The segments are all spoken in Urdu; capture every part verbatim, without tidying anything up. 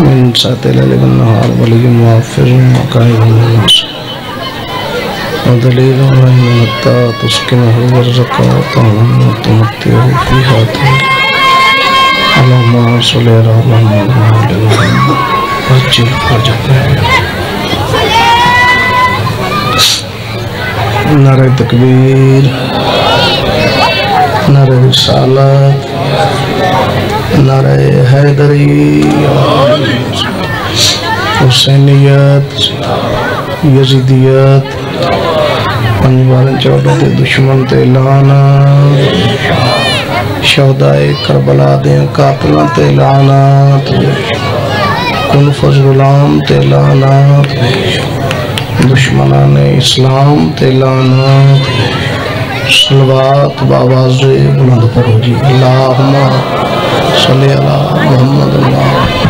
من ساعة الليل والنهار ولي موافر وقائد الناس ودليل عليه حتى تسكنه ورزقه طعما وتمتعه فيها طويلا اللهم صل على محمد وعلى آل محمد وعجل فرجنا نعرہ تکبیر، نعرہ رسالت، نعرہ حیدری، حسینیت، یزیدیت، پنجوارن چوڑے دے دشمن تے لعنت، شہدائے کربلا دے قاتلان تے لعنت، کنفذ غلام تے لعنت، دشمنان اسلام تے لعنت، صلوات باواز بلند پڑھو جی اللہم صلی اللہ محمد اللہ۔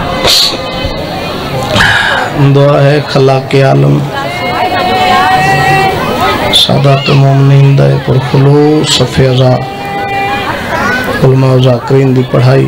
دعا ہے خلاق عالم سادات مومنین دائے پر خلوص صفی ازا علماء ذاکرین دی پڑھائی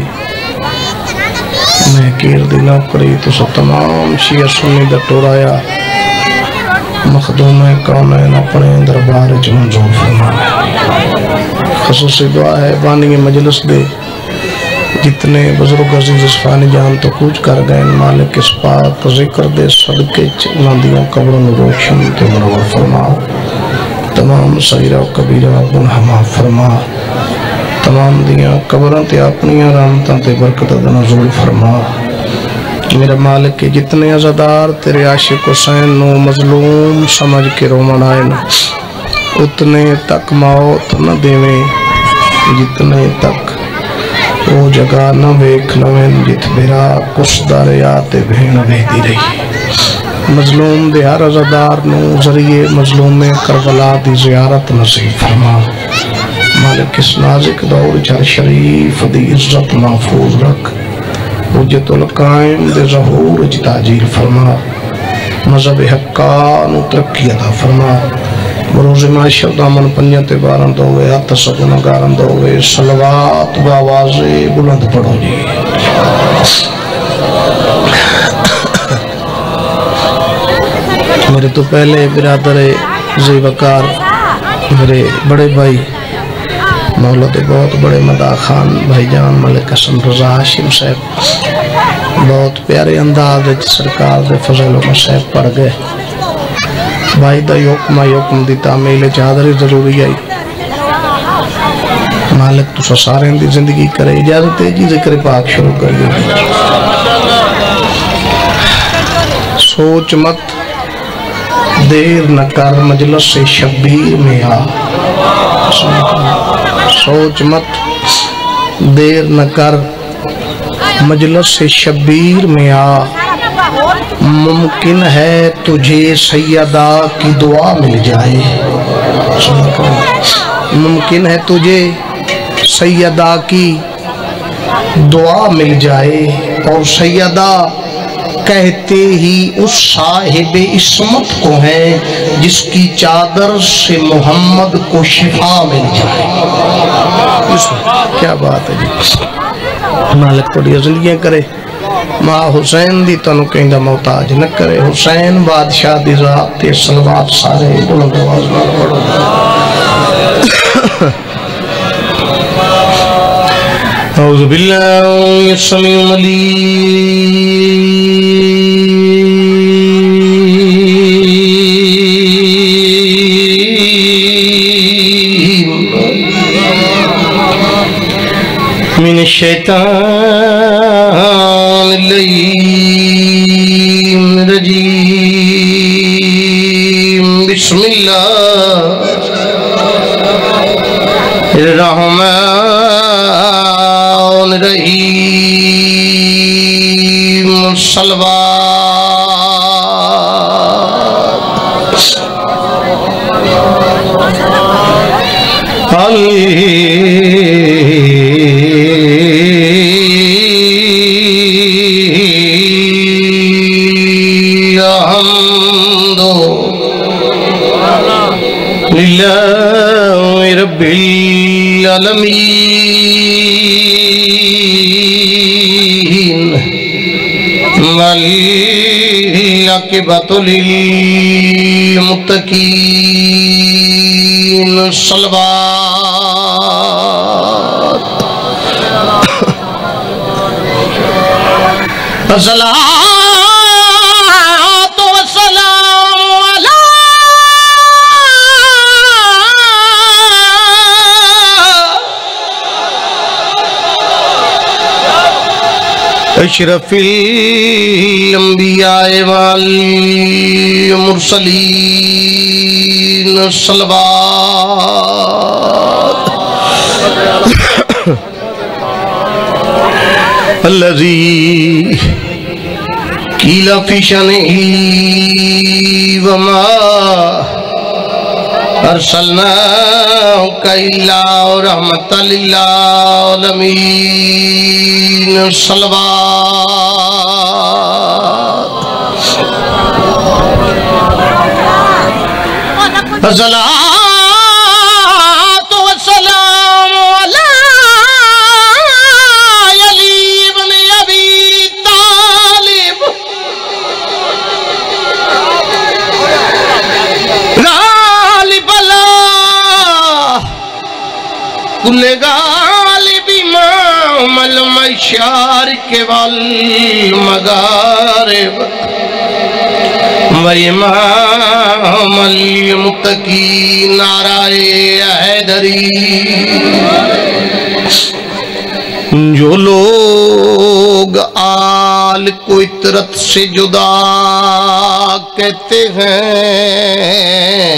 میں کیر دی نوکری تو سب تمام شیعہ سنی دا ٹورایا مخدوم کونین اپنے دربار وچ منظور فرمایا۔ خصوصی دعا ہے بانی مجلس دے جتنے بزرگ عزیز اسفانی جان تو کوچ کر گئے مالک اس پاک ذکر دے صدقے چنان دیاں قبرن روشن تے منور فرما، تمام صغیرہ و کبیرہ گناہ معاف فرما، تمام دیاں قبرن تے اپنیاں رحمتاں تے برکت نزول فرما۔ میرے مالک کے جتنے عزادار تیرے عاشق حسین نو مظلوم سمجھ کے رومن آئے نا اتنے تک موت نہ دیویں، جتنے تک وہ جگہ نہ ویکھ لویں جت بیرا کس داریاتے بھین بہتی رہی۔ مظلوم دے ہر عزادار نو ذریعے مظلوم کربلا دی زیارت نصیب فرما۔ مالک اس نازک دور چر شریف دی عزت محفوظ رکھ، حجت القائم دے ظہور اچ تاجیل فرما، مذہب حقان ترقی عطا فرما۔ بروز معاشر دامن پنجت بارند ہوئے ہاتھ سکن گارند ہوئے صلوات باواز بلند پڑھو جی۔ میرے تو پہلے برادر زی وقار میرے بڑے بھائی مولد بہت بڑے مداح خان بھائی جان ملک حسن رضا ہاشم صاحب بہت پیارے انداز سرکار دے فضل و صاحب پڑھ گئے۔ بھائی دا یوکمہ یوکم دی تعمیل چادری ضروری آئی، مالک تو سارے دی زندگی کرے، اجازت ہے جی ذکر پاک شروع کر دیں۔ سوچ مت دیر نہ کر مجلس سے شبیر میں آ، سوچ مت دیر نہ کر مجلس سے شبیر میں آ، ممکن ہے تجھے سیدہ کی دعا مل جائے، ممکن ہے تجھے سیدہ کی دعا مل جائے، اور سیدہ کہتے ہی اس صاحب عصمت کو ہے جس کی چادر سے محمد کو شفا مل جائے۔ کیا بات ہے جی، مالک توڑی ازلیاں کرے، ماں حسین دی تنو کہیں دا محتاج نہ کرے، حسین بادشاہ دی ذات تے صلوات سارے بلند آواز میں پڑھو۔ اعوذ باللہ السمیع العلیم من الشیطان اللعین الرجیم، بسم اللہ الرحمن الرحیم، صلوات الحمد للہ رب العالمین، والعاقبۃ للمتقین صلوات الصلاۃ والسلام علی اشرف الانبیاء والمرسلین صلوات الذی قیل فی شانہ وما ارسلناک الا رحمۃ للعالمین صلوات الصلاۃ والسلام علی علی بن ابی طالب غالب اللہ کل غالب امام المشارق والمغارب وامام المتقین نعرہ حیدری جو لوگ آل کو اطرت سے جدا کہتے ہیں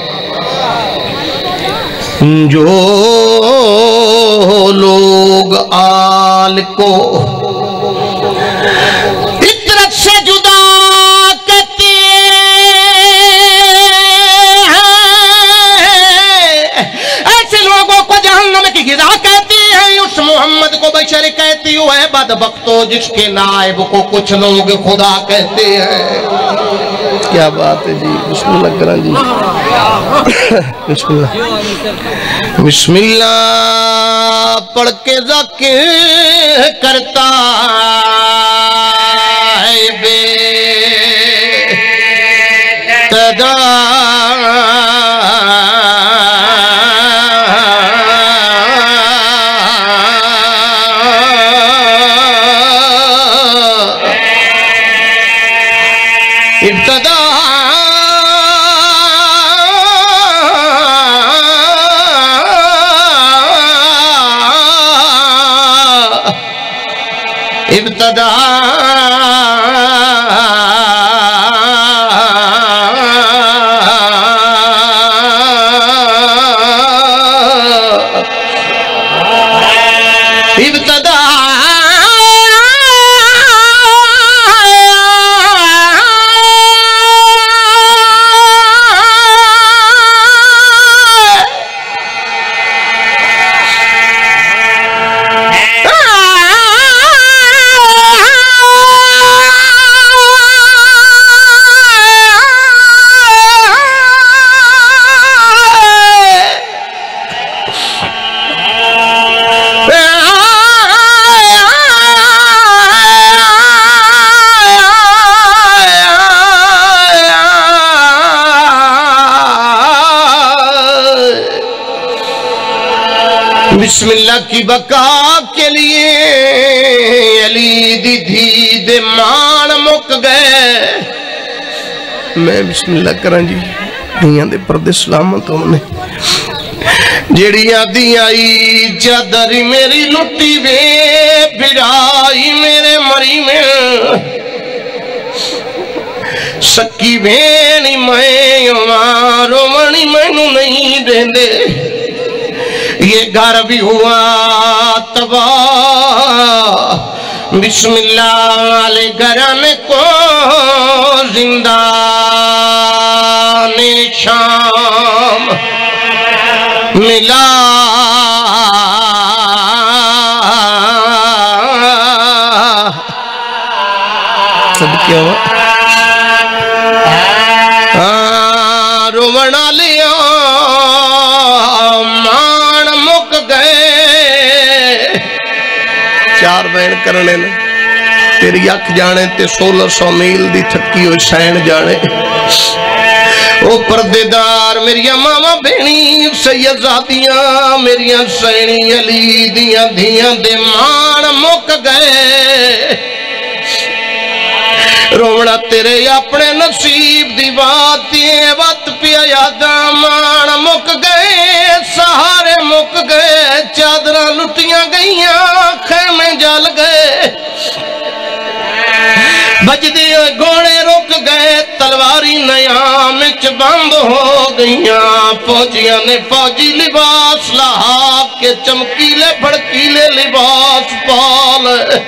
جو لوگ آل کو اطرت سے جدا کہتے ہیں ایسے لوگوں کو جہنم کی غذا کہتی ہے اس محمد کو بشر کہتی ہوئے بدبختو جس کے نائب کو کچھ لوگ خدا کہتے ہیں کیا بات ہے جی بسم اللہ کریں جی بسم اللہ بسم اللہ پڑھ کے ذکر کرتا ہے بے تدا ابتدا ابتدا ابتدا بسم اللہ کی بقا کے لیے علی دی دھی دے مان مک گئے میں بسم اللہ کریں جی دنیا دے پردے سلامت ہونے جیڑی آدھی آئی چادری میری لٹی وے بھرائی میرے مری میں سکی بینی میں مارو منی میں نہیں دیں دے یہ گھر بھی ہوا تباہ بسم اللہ علیہ گھرانے کو زندان شام ملا سب کیا ہوا رومنا لیا مان مک گئے چار بین کرنے نے تیری اکھ جانے تے سولہ سو میل دی تھکی ہوئی سین جانے او پردیدار میری ماما بینی سیدزادیاں میری سینی علی دیاں دیاں دے مان مک گئے روڑا تیرے اپنے نصیب دی بات یہ وقت پیا یادا مان مک گئے سہارے مک گئے چادرہ لٹیاں گئیاں خیمے جل گئے بجدی گھوڑے رک گئے تلواری نیام اچ بند ہو گئیاں فوجیاں نے فوجی لباس لہا کے چمکیلے بھڑکیلے لباس پالے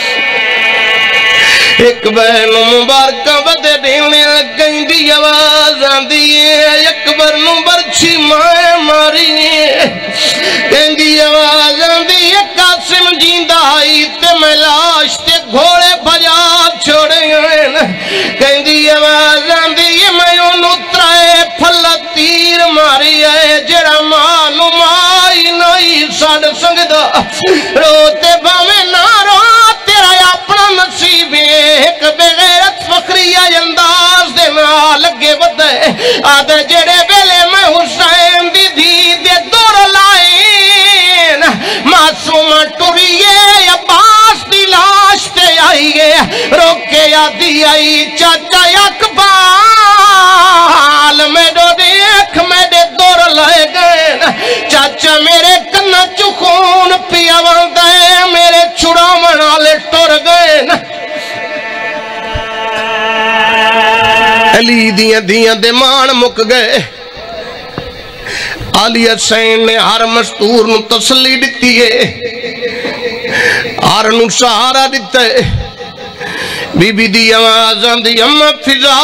ایک بہن مبارکہ بدے ڈیونے گئیں دی آواز آن دیئے اکبر نو برچی مائے ماری گئیں دی آواز آن دیئے قاسم جیندہ آئی تے میں لاش تے گھوڑے بھجا چھوڑے گئیں گئیں دی آواز آن دیئے میں انہوں ترائے پھلا تیر ماری آئے جڑا مانو مائی نائی ساڑ سنگدہ روتے باوے نہ رو تیرا اپنا نصیب ایک بغیرت فخریہ انداز دے نہ لگے بدے آدھے جڑے بیلے میں حسین دی دی دے دور لائین معصومہ ٹوریے عباس دی لاش تے آئیے روکے یادی آئی چاچا اکبال میں دو دیکھ میں دے دور لائے گئے چاچا میرے کنہ چخون پیا وندے میرے چھڑا منالے ٹور گئے علی دیاں دیاں دے مان مک گئے علی حسین نے ہر مستور نو تسلی دیتی ہے ہر نو سہارا دیتا ہے بی بی دی آوازاں دی امہ فضا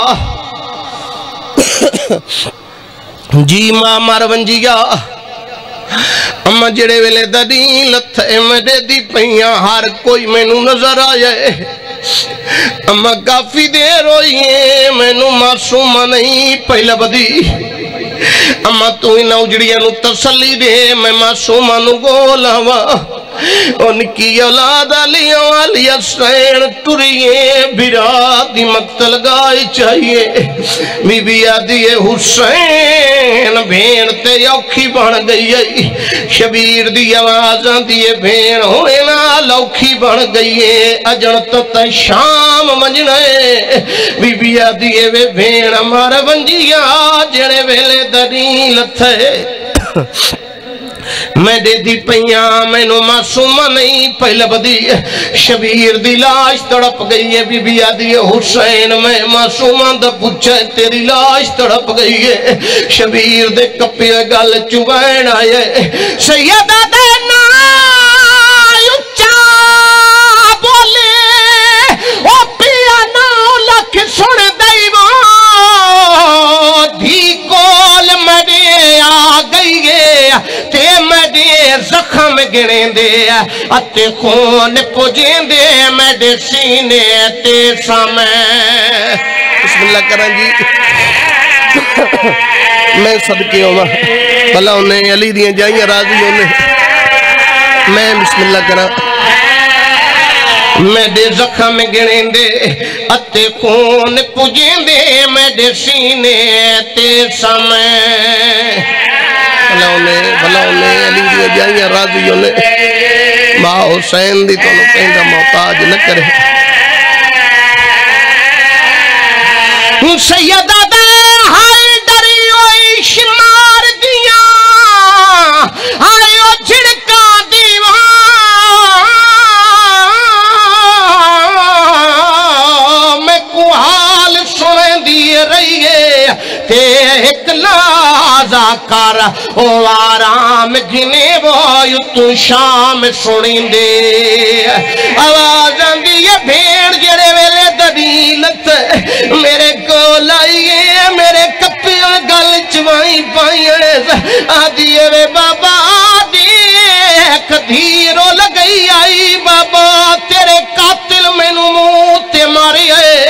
جی ماں مرونجیا امہ جڑے ویلے ددی لتھے میرے دی پہیاں ہر کوئی میں نو نظر آئے امہ کافی دیر ہوئی میں نو معصومہ نہیں پہلا بدی امہ تو ہی نوجڑیاں نو تسلی دے میں معصومہ نو گولا ہوا ان کی اولاد علیہ والی حسین ٹریے بھرا دی مقتل گائے چاہیے بی بی آدھی حسین بھین تے یوکھی بن گئی شبیر دی آوازاں دیئے بھین ہوئے نا لوکھی بن گئی اجنت تے شام مجنے بی بی آدھی وے بھین ہمارا بنجیا جڑے ویلے دلیل تھے میں دے دی پہیاں میں نو معصومہ نہیں پہلے بدی شبیر دی لاش تڑپ گئی ہے بی بی آدھی حسین میں معصومہ دا پوچھے تیری لاش تڑپ گئی ہے شبیر دے کپی گل چوبین آئے سیدہ دے نائی اچھا بولے او پیا ناؤ لکھ سن دیوان دھی کول میرے آ گئی ہے تے میرے زخم گنے دے اتے خون پجین دے میرے سینے تے سامیں بسم اللہ کرن جی میں صدقے ہوں بھلا انہیں علی دیاں جائیں راضی انہیں میں بسم اللہ کرن میں دے زخم گنے دے اتے خون پجین دے میرے سینے تے سامیں بھلا انہیں بھلا انہیں علی دیاں جائیں راضی انہیں ماں حسین دی تو انہوں کہیں دا محتاج نہ کرے سیدہ دے ہائی ڈری ہوئی شمار دیاں آئیو جھڑکا دیوان میں کو حال سنے دیئے رہیے تے ایک لازہ کر او آرام گھنے وہ تو شام سنیں دے آواز آندی یہ بھیڑ جڑے ویلے دلیلت میرے کو لائیے میرے کپیوں گل چوائیں پائیے آدھیے وے بابا دیکھ دھیرو لگئی آئی بابا تیرے قاتل میں نو موت ماری ہے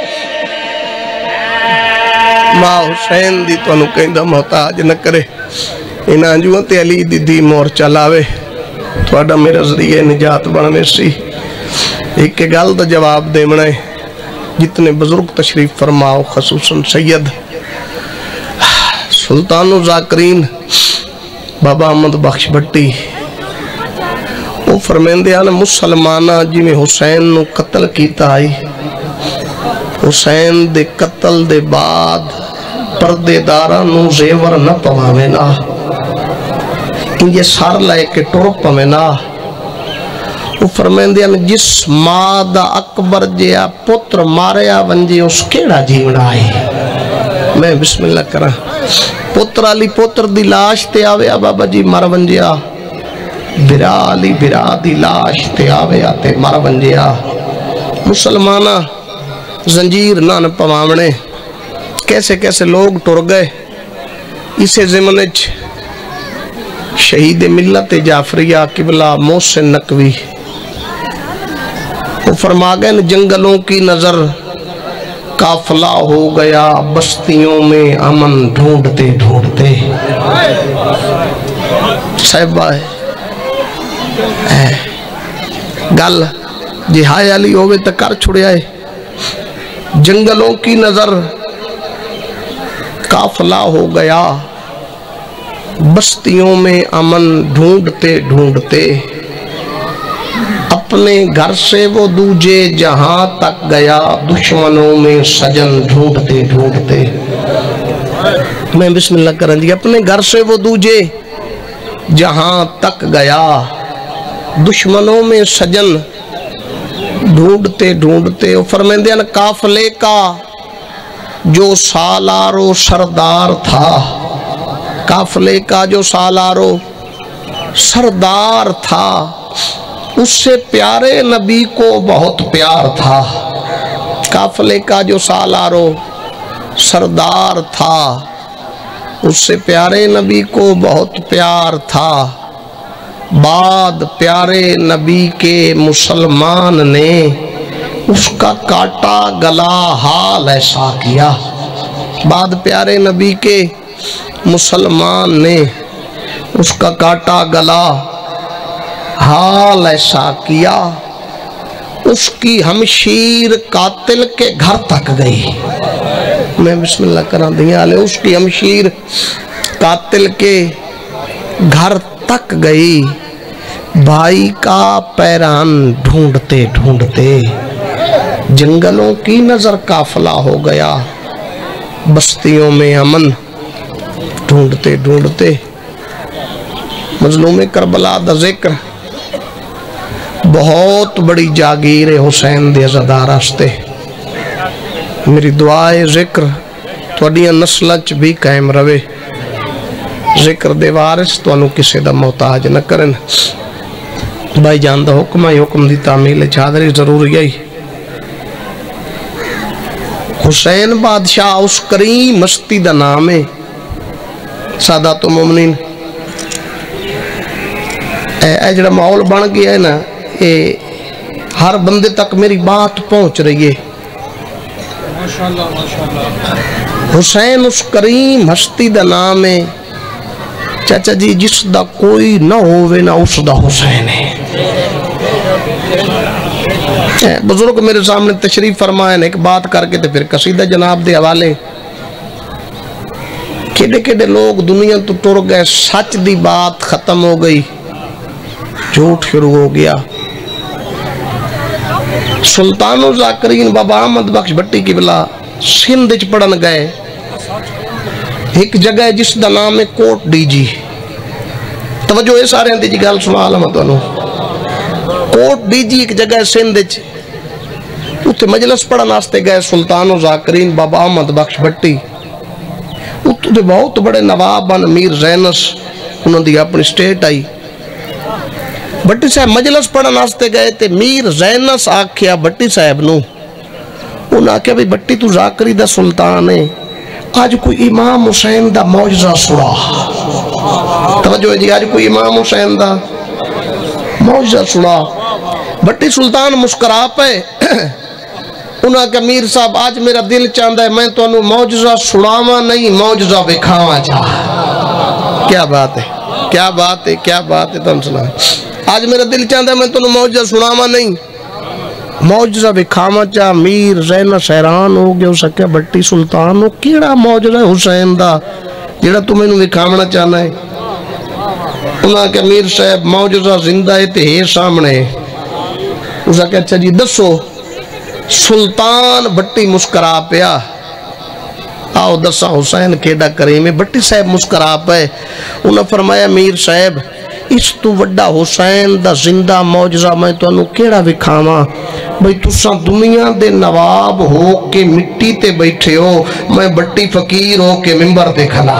ماں حسین دی تو انہوں کہیں دا محتاج نہ کرے انہاں جو تے علی دی دی مور چلاوے تھوڑا میرا ذریعہ نجات بننے سی ایک گل دا جواب دے منے جتنے بزرگ تشریف فرماؤ خصوصاً سید سلطان و ذاکرین بابا احمد بخش بھٹی وہ فرمیندے آنے مسلمانہ جی میں حسین نو قتل کیتا آئی حسین دے قتل دے بعد پردے دارہ نو زیور نہ پواوے نا یہ سار لائے کے ٹرپ میں نا وہ فرمیندے آنے جس مادہ اکبر جیا پتر ماریا ونجے اس کیڑا جیوڑا آئی میں بسم اللہ کرا پتر علی پتر دی لاش تے آوے بابا جی مر ونجیا برا علی برا دی لاش تے آوے آتے مر ونجیا مسلمانہ زنجیر نان پوامنے کیسے کیسے لوگ ٹر گئے اسے زمنچ شہید ملت جعفریہ قبلہ محسن نقوی وہ فرما گئے جنگلوں کی نظر قافلہ ہو گیا بستیوں میں امن ڈھونڈتے ڈھونڈتے صاحبہ ہے گل جی ہائے علی ہوئے تو کر چھڑے آئے جنگلوں کی نظر قافلہ ہو گیا بستیوں میں امن ڈھونڈتے ڈھونڈتے اپنے گھر سے وہ دوجے جہاں تک گیا دشمنوں میں سجن ڈھونڈتے ڈھونڈتے میں بسم اللہ کریں جی اپنے گھر سے وہ دوجے جہاں تک گیا دشمنوں میں سجن ڈھونڈتے ڈھونڈتے فرمیندے ان قافلے کا جو سالار و سردار تھا قافلے کا جو سالار و سردار تھا اس سے پیارے نبی کو بہت پیار تھا قافلے کا جو سالار و سردار تھا اس سے پیارے نبی کو بہت پیار تھا بعد پیارے نبی کے مسلمان نے اس کا کاٹا گلا حال ایسا کیا بعد پیارے نبی کے مسلمان نے اس کا کاٹا گلا حال ایسا کیا اس کی ہمشیر قاتل کے گھر تک گئی میں بسم اللہ کرا دیا لے اس کی ہمشیر قاتل کے گھر تک گئی بھائی کا پیران ڈھونڈتے ڈھونڈتے جنگلوں کی نظر قافلہ ہو گیا بستیوں میں امن ڈھونڈتے ڈھونڈتے مظلوم کربلا دا ذکر بہت بڑی جاگیر حسین دے عزادار راستے میری دعائے ذکر تھوڑیاں نسلچ بھی قائم روے ذکر دے وارث تو انو کسے دا محتاج نہ کرن بھائی جان دا حکم ہے حکم دی تعمیل چادری ضروری ہے حسین بادشاہ اس کریم مستی دا نام ہے سادات و مومنین اے جڑا ماحول بن گیا ہے نا اے ہر بندے تک میری بات پہنچ رہی ہے حسین اس کریم ہستی دا نام ہے چاچا جی جس دا کوئی نہ ہووے نہ اس دا حسین ہے بزرگ میرے سامنے تشریف فرمائے ایک بات کر کے تو پھر قصیدہ جناب دے حوالے کیڑے کیڑے لوگ دنیا تو ٹر گئے سچ دی بات ختم ہو گئی جھوٹ شروع ہو گیا سلطان و ذاکرین بابا احمد بخش بھٹی کی بلا سندھ وچ پڑھن گئے ایک جگہ جس دا نام ہے کوٹ ڈی جی توجہ ہے سارے ہیں جی گل سنا لما تو کوٹ ڈی جی ایک جگہ سندھ وچ اتنے مجلس پڑھن واسطے گئے سلطان و ذاکرین بابا احمد بخش بھٹی اتنے بہت بڑے نواب بن میر زینس انہوں دی اپنی سٹیٹ آئی بھٹی صاحب مجلس پڑھن واسطے گئے تے میر زینس آکھیا بھٹی صاحب نو انہاں آکھیا بھی بھٹی تو ذاکری دا سلطان ہے آج کوئی امام حسین دا معجزہ سنا توجہ ہے جی آج کوئی امام حسین دا معجزہ سنا بھٹی سلطان مسکرا پے انہاں کہ میر صاحب آج میرا دل چاہتا ہے میں تو انہوں معجزہ سناوا نہیں معجزہ بکھاوا چاہ کیا بات ہے کیا بات ہے کیا بات ہے تم سنا آج میرا دل چاہتا ہے میں تو انہوں معجزہ سناوا نہیں معجزہ وکھاوا چا میر زینس حیران ہو گیا سکیا بٹی سلطان ہو کیڑا معجزہ حسین دا جڑا تو میں نو وکھاونا چاہنا ہے انہاں کہ میر صاحب معجزہ زندہ ہے تے ہے سامنے اسا کہ اچھا جی دسو سلطان بٹی مسکرا پیا آؤ دسا حسین کیڑا کریم ہے بٹی صاحب مسکرا پے انہاں فرمایا میر صاحب اس تو وڈا حسین دا زندہ معجزہ میں تو انہوں کیڑا وکھاواں بھئی تساں دنیا دے نواب ہو کے مٹی تے بیٹھے ہو میں بٹی فقیر ہو کے ممبر تے کھلا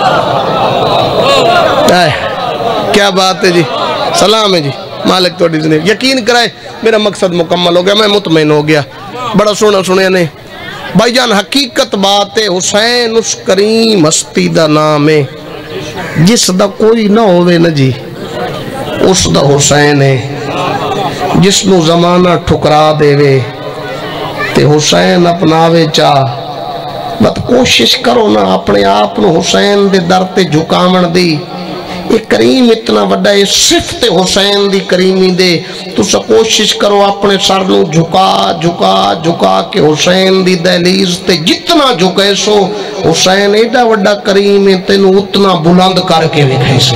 کیا بات ہے جی سلام ہے جی مالک تو ڈیزنے یقین کرائے میرا مقصد مکمل ہو گیا میں مطمئن ہو گیا بڑا سونا سنے نے بھائی جان حقیقت بات ہے حسین اس کریم ہستی دا نام ہے جس دا کوئی نہ ہوئے نا جی اس دا حسین ہے جس نو زمانہ ٹھکرا دے وے تے حسین اپناوے چاہ بات کوشش کرو نا اپنے آپ نو حسین دے در تے جھکاون دی ایک کریم اتنا وڈا ہے صفت حسین دی کریمی دے تو سا کوشش کرو اپنے سر نو جھکا جھکا جھکا کہ حسین دی دہلیز تے جتنا جھکے سو حسین ایڈا وڈا کریم ہے تینو اتنا بلند کر کے لکھے سے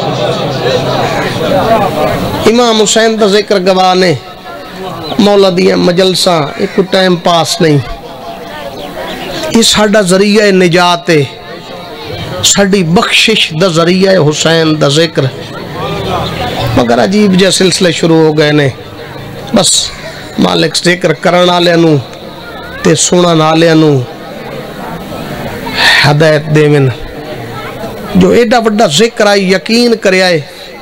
امام حسین دا ذکر گوانے مولا دیا مجلسہ ایک ٹائم پاس نہیں یہ ساڑھا ذریعہ نجات ہے ساڑھی بخشش دا ذریعہ حسین دا ذکر مگر عجیب جا سلسلے شروع ہو گئے نے بس مالک ذکر کرن آلے نو تے سنن آلے نو ہدایت دے من جو ایڈا وڈا ذکر آئی یقین کرے آئے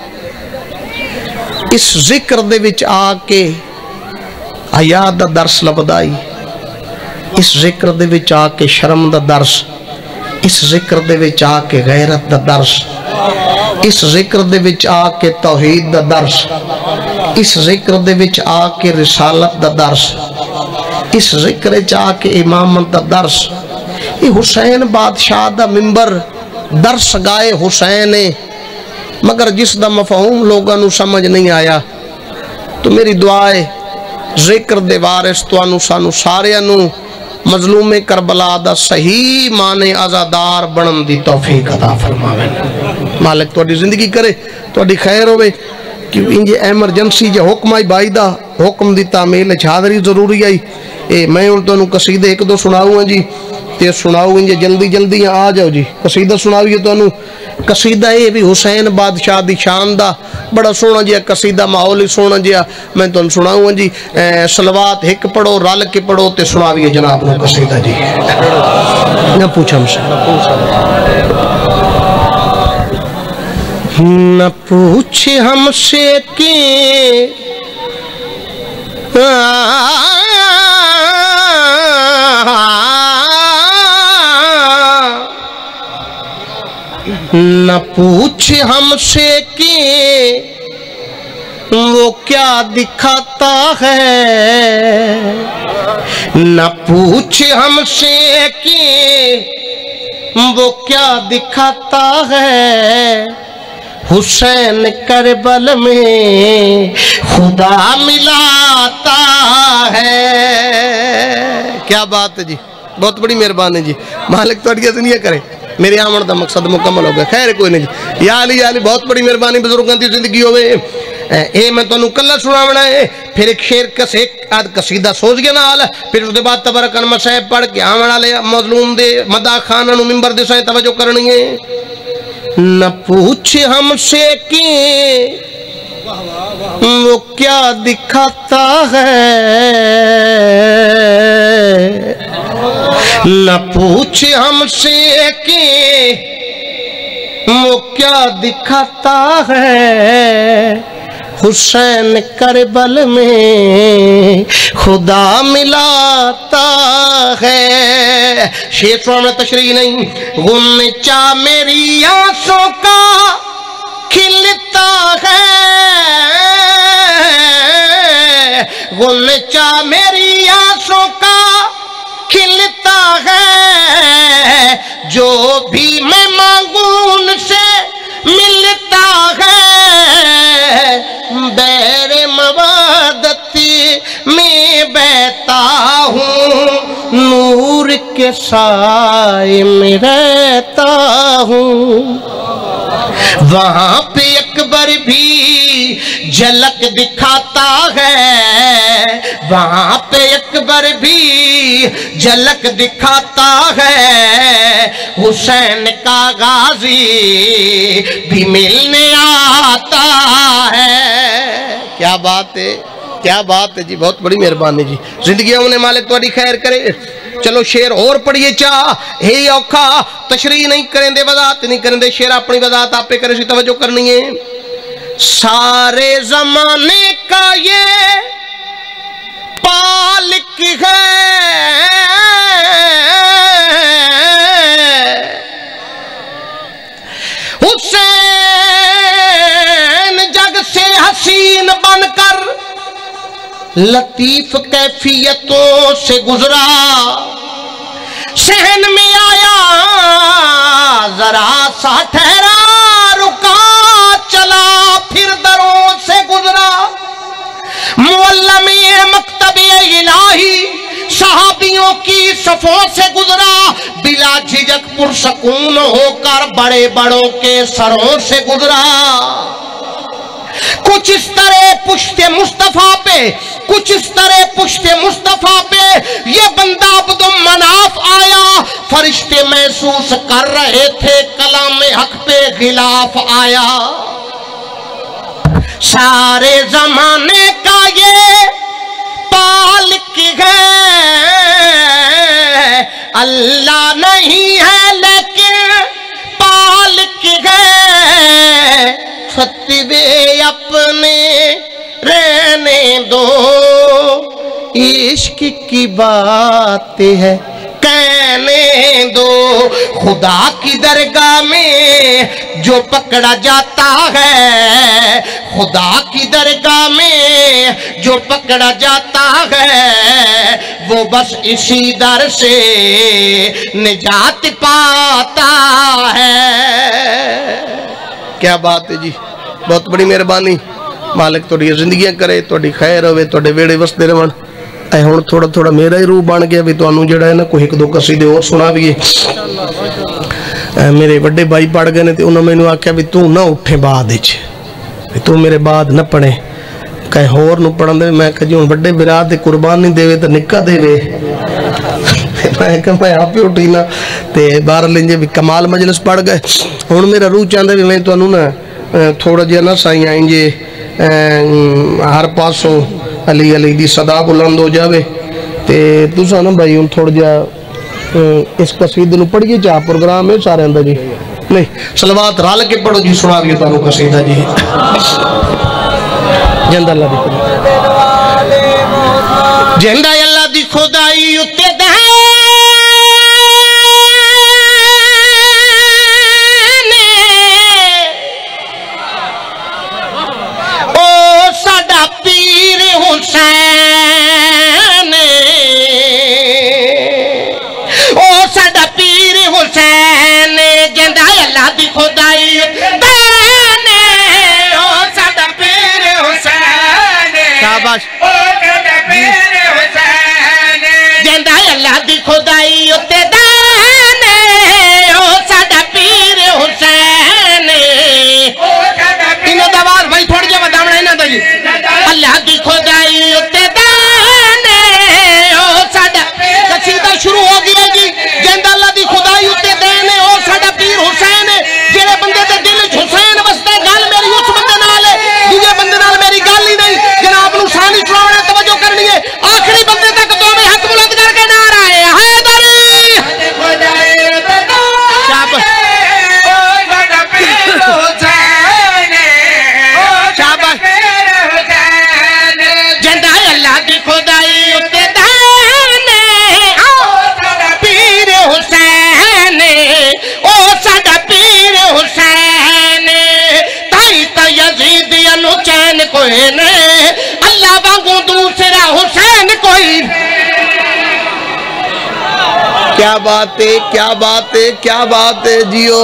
اس ذکر دے وچ آکے حیاء دا درس لبدائی اس ذکر دے وچ آکے شرم دا درس اس ذکر دے وچ آکے غیرت دا درس اس ذکر دے وچ آکے توحید دا درس اس ذکر دے وچ آکے رسالت دا درس اس ذکر وچ آکے امامت دا درس یہ حسین بادشاہ دا ممبر درس گائے حسین ہے مگر جس دا مفہوم لوگاں نو سمجھ نہیں آیا تو میری دعا ہے ذکر دے وارث تو انو سانو سارے انو مظلوم کربلا دا صحیح معنی آزادار بنن دی توفیق عطا فرماویں مالک تو زندگی کرے تو خیر ہوئے کہ انجے ایمرجنسی جے حکم آئی بائی دا حکم دی تعمیل چھادری ضروری آئی اے میں ان تو انو قصیدے ایک دو سناؤں ہیں جی تے سناؤں انجے جلدی جلدی آ جاؤ جی قصیدہ سناؤں تو انو قصیدہ اے بھی حسین بادشاہ دی شان دا بڑا سونا جیا قصیدہ ماحولی سونا جیا میں تو سناؤں جی صلوات ہک پڑھو رال کے پڑھو تے سناویے جناب نو قصیدہ جی نہ پوچھا ہم سے نہ پوچھ ہم سے کہ نہ پوچھ ہم سے کہ وہ کیا دکھاتا ہے نہ پوچھ ہم سے کہ وہ کیا دکھاتا ہے حسین کربل میں خدا ملاتا ہے کیا بات ہے جی بہت بڑی مہربانی جی مالک تو اٹھیا سے نہیں کرے میرے آمن دا مقصد مکمل ہو گیا خیر کوئی نہیں جی یا علی یا علی بہت بڑی مہربانی بزرگاں دی زندگی ہوئے اے میں تو انہوں کلہ سناونا ہے پھر ایک شیر کس ایک آدھ قصیدہ سوچ گیا نا آلہ پھر اس دے بعد تبرکن مسائب پڑھ کے آمن آلے مظلوم دے مدہ خانہ نو ممبر دے سائیں توجہ کرنی ہے نہ پوچھ ہم سے کہ وہ کیا دکھاتا ہے نہ پوچھ ہم سے کہ وہ کیا دکھاتا ہے حسین کربل میں خدا ملاتا ہے شیر سوڑا میں تشریح نہیں غنچہ میری آنسوں کا کھلتا ہے غنچہ میری آنسوں کا کھلتا ہے جو بھی میں مانگوں ان سے ملتا ہے بیر موادتی میں نور کے سائے میں رہتا ہوں، وہاں پہ اکبر بھی جھلک دکھاتا ہے، وہاں پہ اکبر بھی جھلک دکھاتا ہے، حسین کا غازی بھی ملنے آتا ہے۔ کیا بات ہے، کیا بات ہے جی، بہت بڑی مہربانی جی، زندگیاں انہیں مالک تھوڑی خیر کرے۔ چلو شیر اور پڑھیے چاہ ہی اوکھا، تشریح نہیں کریں دے، وضاحت نہیں کریں دے، شیر اپنی وضاحت آپ پہ کرے سی توجہ کرنی ہے۔ سارے زمانے کا یہ پالک ہے، حسین جگ سے حسین بن کر لطیف کیفیتوں سے گزرا، صحن میں آیا ذرا سا ٹھہرا، رکا چلا پھر دروں سے گزرا، معلم مکتب الہی صحابیوں کی صفوں سے گزرا، بلا جھجک پرسکون ہو کر بڑے بڑوں کے سروں سے گزرا۔ کچھ اس طرح پشت مصطفیٰ پہ، کچھ اس طرح پشت مصطفیٰ پہ یہ بندہ عبد مناف آیا، فرشتے محسوس کر رہے تھے کلام حق پہ غلاف آیا۔ سارے زمانے کا یہ پالک ہے، اللہ نہیں ہے لیکن پالک ہے، فتوے اپنے رہنے دو، عشق کی بات ہے کہنے دو، خدا کی درگاہ میں جو پکڑا جاتا ہے، خدا کی درگاہ میں جو پکڑا جاتا ہے، وہ بس اسی در سے نجات پاتا ہے۔ کیا بات ہے جی، بہت بڑی مہربانی، مالک توڑی زندگیاں کرے، توڑی خیر ہوئے، توڑے ویڑے وستے رہن۔ اے ہون تھوڑا تھوڑا میرا ہی روح بان گیا بھی تو انہوں جڑا ہے نا کوئی ایک دو قصیدے اور سنا بھی ہے۔ میرے بڑے بھائی پڑھ گئے تھے، انہوں میں انہوں آکھیا بھی تو نہ اٹھے بعد اچھ، تو میرے بعد نہ پڑھے، کہیں اور نہ پڑھن دے۔ میں کہا جی ان بڑے برات قربان نہیں دے وے تو نکہ دے وے، میں کہا میں آپ ہی اٹھی نا تے بارہ لنجے بھی کمال مجلس پڑھ گئے۔ ہون میرا روح چاندے بھی میں تو انہوں نا تھوڑا جیا نہ سائیں آئیں جے ہر پاسوں علی علی دی صدا بلند ہو جاوے تے دوسرا نا بھائی ان تھوڑا جیا اس قصیدہ نو پڑھئے چاہ پروگرام ہے سارے اندر جی نہیں صلوات رال کے پڑھو جی سنا بھی تانو قصیدہ جی جندہ اللہ دی خدائی جندہ اللہ دی خدائی اتے دہنے او ساڑا پیر حسین او ساڑا پیر حسین جندہ اللہ دی خدائی دہنے او ساڑا پیر حسین شاباش جندہ اللہ دی خدائی اتے دہنے او ساڑا پیر حسین انہوں دواز بھائی تھوڑ جا بدامنا انہوں دا جی اللہ دی خدائی اتے دہنے او ساڑا قصیدہ شروع ہو گیا جی جندہ اللہ دی خدائی اتے دہنے او ساڑا پیر حسین جیرے بندے دے دل حسین بستے گال میری اس بندے نالے دوجہ بندے نال میری گال ہی نہیں جناب نو سانی سناونے توجہ کرنی ہے آخری بندے تک دو میں ہاتھ بلند کر کے نعرہ ہے حیدری شاباش شاباش جندہ اللہ دی خدائی اتے دہنے پیر حسین او ساڑا پیر حسین تائی تا یزیدیانو چین کوئی نے اللہ وانگو دوسرا حسین کوئی کیا بات ہے کیا بات ہے کیا بات ہے جیو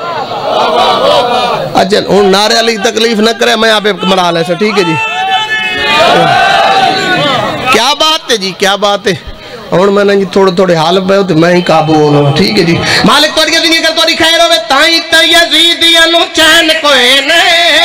اچھل ان نعرے علی تکلیف نہ کرے میں آپ مرا لے سے ٹھیک ہے جی کیا بات ہے جی کیا بات ہے اور میں نے جی تھوڑے تھوڑے حال پہ ہوتے میں ہی قابو ہونا ٹھیک ہے جی مالک تو دیا دنیا کر تو دی خیر ہوئے تائیں تا یزیدیاں نو چین کوئے نے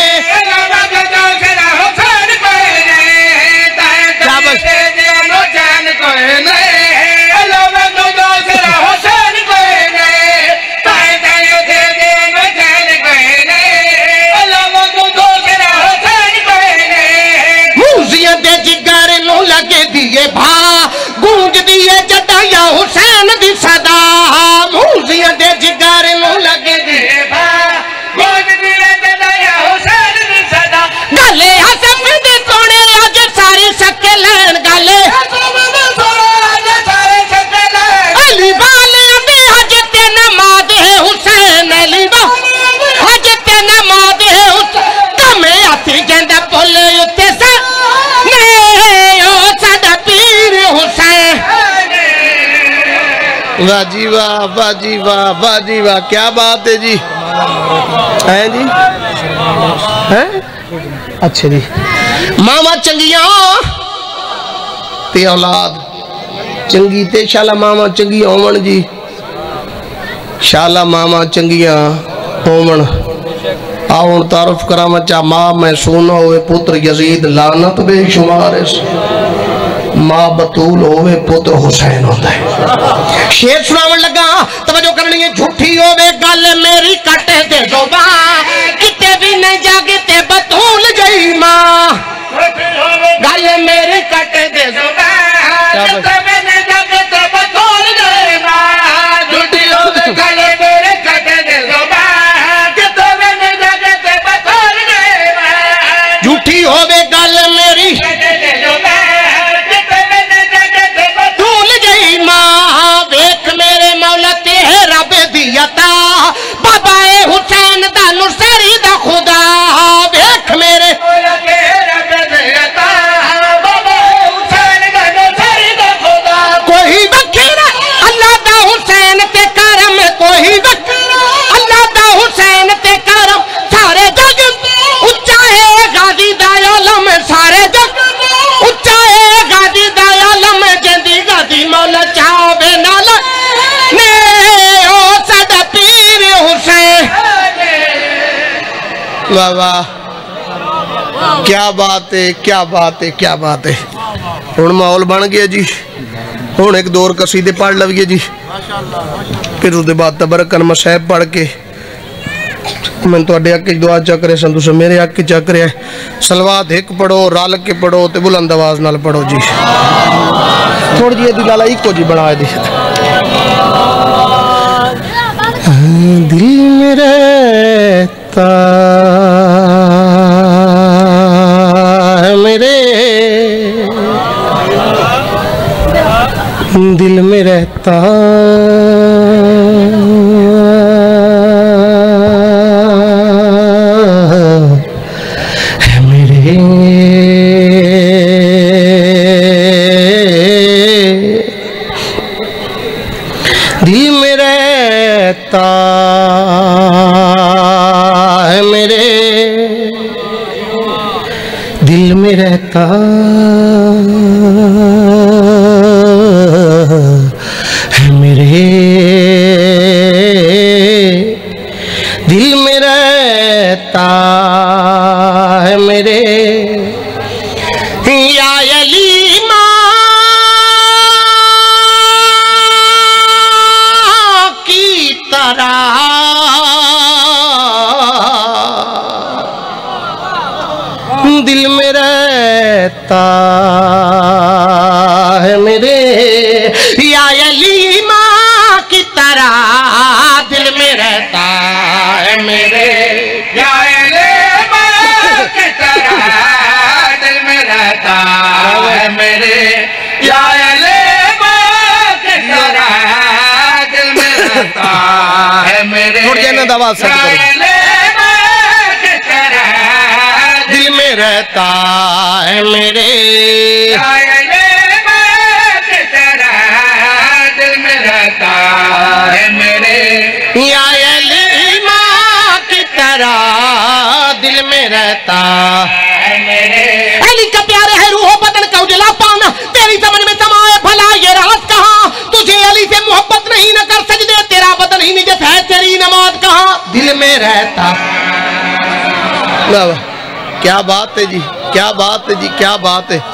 حسین دی صدا موزیاں دے جگر نو لگے دے با گونج دیے جدایا حسین دی صدا گالے حسن دے سونے اج ساری سکے لین گالے حسن دے سونے اج ساری سکے لین علی والے دے اج تے نماز ہے حسین علی والے اج تے نماز ہے حسین کمے ہاتھی جندا پولے اوتے سا نے او ساڈا پیر حسین واہ جی واہ واہ جی واہ واہ جی واہ کیا بات ہے جی ہیں جی ہیں اچھا جی ماما چنگیاں تے اولاد چنگی تے شالا ماما چنگی ہومن جی شالا ماما چنگیاں ہومن آؤن تعارف کرامہ چاہ ماں میں سونا ہوئے پتر یزید لعنت بے شمارس ماں بطول ہوئے پتر حسین ہوتا ہے شیر سناون لگا توجہ کرنی ہے جھوٹی ہوئے گل میری کٹے دے زبان کتے بھی نہیں جاگتے بطول جئی ماں گل میری کٹے دے زبان کتے بھی نہیں جاگتے بطول جئی ماں جھوٹی ہوئے گل میری کٹے دے زبان کتے بھی نہیں جاگتے بطول جئی ماں جھوٹی ہوئے گل میری بابا حسین دا نصری دا خدا دیکھ میرے بابا حسین دا نصری دا خدا کوئی وکیل اللہ دا حسین تے کرم کوئی وکیل اللہ دا حسین تے کرم سارے جگ اچھا ہے غازی دا علم سارے جگ اچھا ہے غازی دا علم جندی غازی مولا چاہوے نالا واہ واہ کیا بات ہے کیا بات ہے کیا بات ہے ہن ماحول بن گیا جی ہن ایک دور قصیدے پڑھ لویے جی پھر اس دے بعد تبرکن مصحف پڑھ کے میں تو اڈے حق دعا چا کرے سن تساں میرے حق چا کرے صلوات ایک پڑھو رل کے پڑھو تے بلند آواز نال پڑھو جی تھوڑی جی دی لالا ایکو جی بنا دی دل میں رہتا ہے میرے دل میں رہتا ہے میرے دل میں رہتا ہے میرے دل میں رہتا ہے میرے دل میں رہتا ہے میرے یا علی ماں کی طرح دل میں رہتا ہے میرے یا علی ماں کی طرح دل میں رہتا ہے میرے یا علی ماں کی طرح دل میں رہتا ہے میرے یا علی ماں کی طرح دل میں رہتا ہے میرے تھوڑ جانا دعوات سب کرو رہتا ہے میرے دل میں رہتا ہے میرے یا علی ماں کی طرح دل میں رہتا ہے میرے علی کا پیارے ہے روح بدن کا اجلا پانا تیری زمن میں سمائے بھلا یہ راز کا واہ واہ کیا بات ہے جی کیا بات ہے جی کیا بات ہے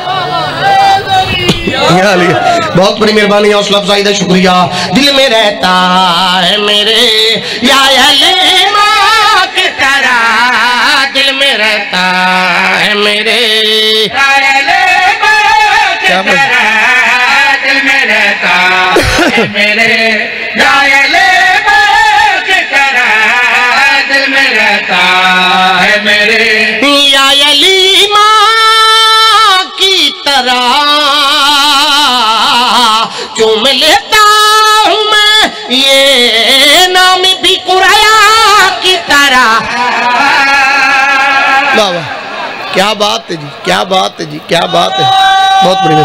بہت بڑی مہربانی حوصلہ افزائی دا شکریہ دل میں رہتا ہے میرے یا علیمہ کی طرح دل میں رہتا ہے میرے یا علیمہ کی طرح دل میں رہتا ہے میرے یا علیمہ کی طرح دل میں رہتا ہے میرے یا علیمہ کی طرح چوم لیتا ہوں میں یہ نام بھی قرآن کی طرح بابا کیا بات ہے جی کیا بات ہے جی کیا بات ہے بہت بڑی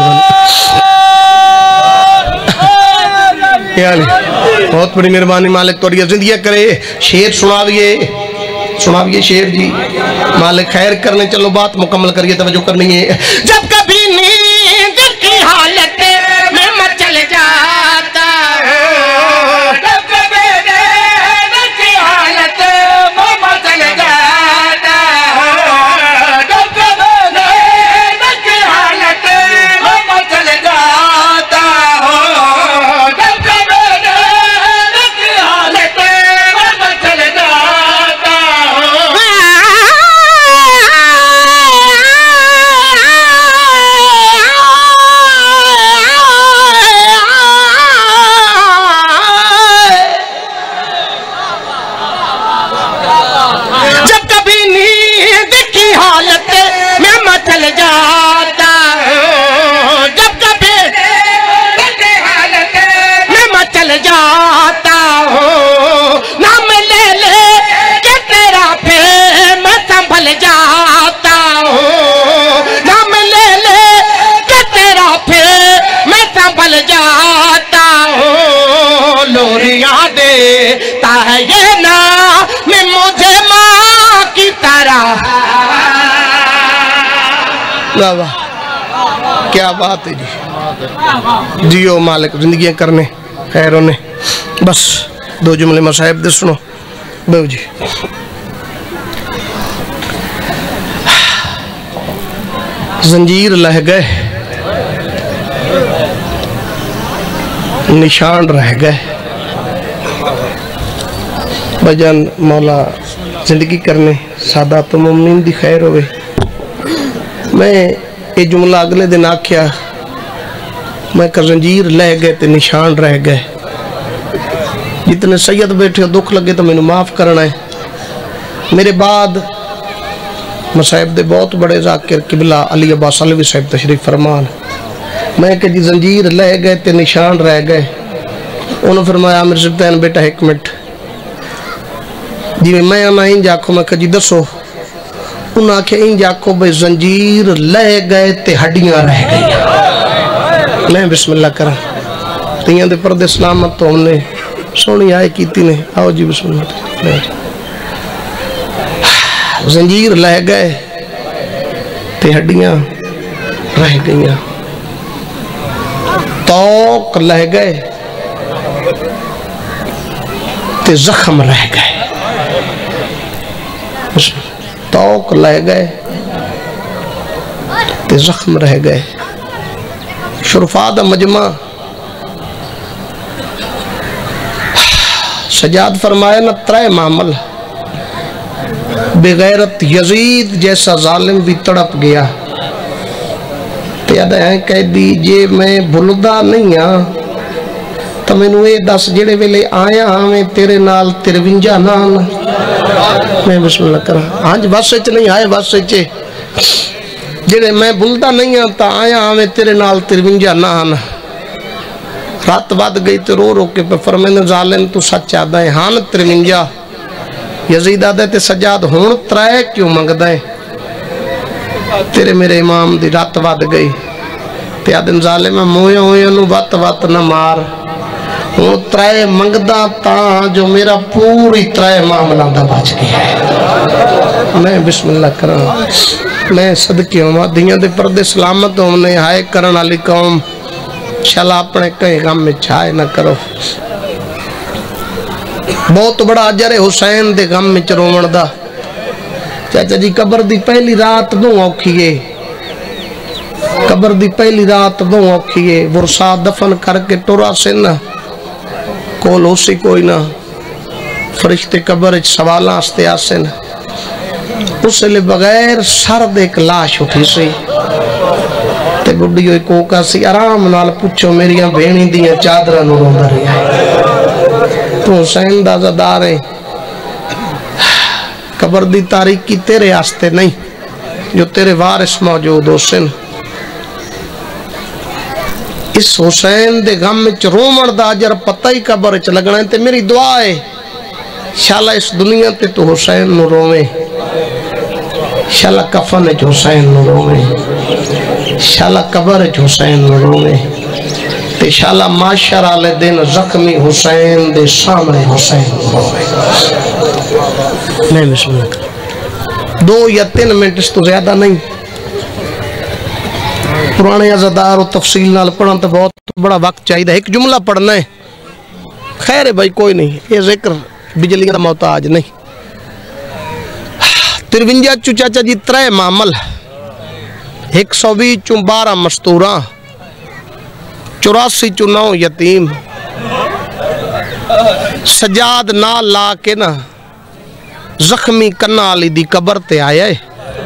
مہربانی بہت بڑی مہربانی مالک تو زندگیاں کرے شیر سناویے سناویے شیر جی مالک خیر کرنے چلو بات مکمل کریے توجہ کرنی ہے جب کبھی نیند کی حالت میں مچل جاتا ہوں جب کبھی نیند کی حالت میں مچل جاتا ہوں جب کبھی نیند کی حالت میں مچل جاتا ہوں جب کبھی نیند کی حالت میں مچل جاتا ہوں جب کبھی نیند کی حالت میں مچل جاتا ہوں جب کبھی نیند کی حالت میں مچل جاتا ہوں نام لے لے کہ تیرا پھر میں سنبھل جاتا ہوں نام لے لے کہ تیرا پھر میں سنبھل جاتا ہوں لوریاں دیتا ہے یہ نام میں مجھے ماں کی طرح واہ واہ کیا بات ہے جی جیو مالک زندگیاں کرنے خیروں نے بس دو جملے مصاحب دے سنو بہو جی زنجیر لہ گئے نشان رہ گئے بجان مولا زندگی کرنے سادات و مومنین دی خیر ہوئے میں یہ جملہ اگلے دن آکھیا میں کہ زنجیر لہ گئے تے نشان رہ گئے جتنے سید بیٹھے دکھ لگے تو میں نے معاف کرنا ہے میرے بعد مصاحب دے بہت بڑے ذاکر قبلہ علی عباس علوی صاحب تشریف فرمان میں کہ جی زنجیر لہ گئے تے نشان رہ گئے انہوں فرمایا عامر سبتین بیٹا ایک منٹ جی میں آنا انج آکھو میں کہ جی دسو انہوں آکھے انج آکھو بھئی زنجیر لہ گئے تے ہڈیاں رہ گئی میں بسم اللہ کرا تیاں دے پردے سلامت تو ہم نے سونی آئے کیتی نے آؤ جی بسم اللہ زنجیر لہ گئے تے ہڈیاں رہ گئیاں توق لہ گئے تے زخم رہ گئے توق لہ گئے تے زخم رہ گئے شرفاء دا مجمع سجاد فرمایا نہ ترائے معامل بغیرت یزید جیسا ظالم بھی تڑپ گیا پیادہ ہیں کہہ دی جے میں بھلدہ نہیں ہاں تو میں نوے دس جڑے ویلے آیا ہمیں تیرے نال ترونجا نال میں بسم اللہ کرا آنج بس سچ نہیں آئے بس سچے جڑے میں بھلدہ نہیں ہاں تو آیا ہمیں تیرے نال ترونجا نال رات بعد گئی تو رو رو کے پہ فرمین ظالم تو سچ آدھا ہے ہاں ترونجا یزید آدھے تے سجاد ہون ترائے کیوں منگ دائیں تیرے میرے امام دی رات بعد گئی تے آدھن ظالم مویا ہویا نو بات بات نہ مار ہون ترائے منگ دا تاں جو میرا پوری ترائے معاملہ دا باچ گیا ہے میں بسم اللہ کرنا میں صدقی ہوں دیاں دے پردے سلامت ہوں نے ہائے کرن علی قوم شالا اپنے کہیں غم میں چھائے نہ کرو بہت بڑا عجر حسین دے غم میں چرومن دا چاچا جی قبر دی پہلی رات دو اوکھیے قبر دی پہلی رات دو اوکھیے ورسا دفن کر کے ٹورا سے نہ کول ہو سی کوئی نہ فرشتے قبر سوالاں آستے آسے نہ اس لئے بغیر سرد ایک لاش اٹھی سی تے بڑی ہوئی کوکا سی آرام نال پوچھو میریاں بینی دیاں چادرہ نو روندہ رہی ہے تو حسین دا زدار ہے قبر دی تاریکی تیرے آستے نہیں جو تیرے وارث موجود ہو سن اس حسین دے غم وچ رومن دا اجر پتہ ہی قبر وچ لگنا ہے تے میری دعا ہے شالا اس دنیا تے تو حسین نو روویں شالا کفن وچ حسین نو روویں شالا قبر وچ حسین نو روویں تے شالا معاشر والے دن زخمی حسین دے سامنے حسین نو روویں میں بسم اللہ کر دو یا تین منٹ اس تو زیادہ نہیں پرانے عزدار و تفصیل نال پڑھن تو بہت بڑا وقت چاہیے ایک جملہ پڑھنا ہے خیر ہے بھائی کوئی نہیں یہ ذکر بجلی کا محتاج نہیں ترونجا چو چاچا جی ترے معامل ایک سو بھی چو بارہ مستوراں چوراسی چو نو یتیم سجاد نہ لا کے نہ زخمی کنا علی دی قبر تے آیا ہے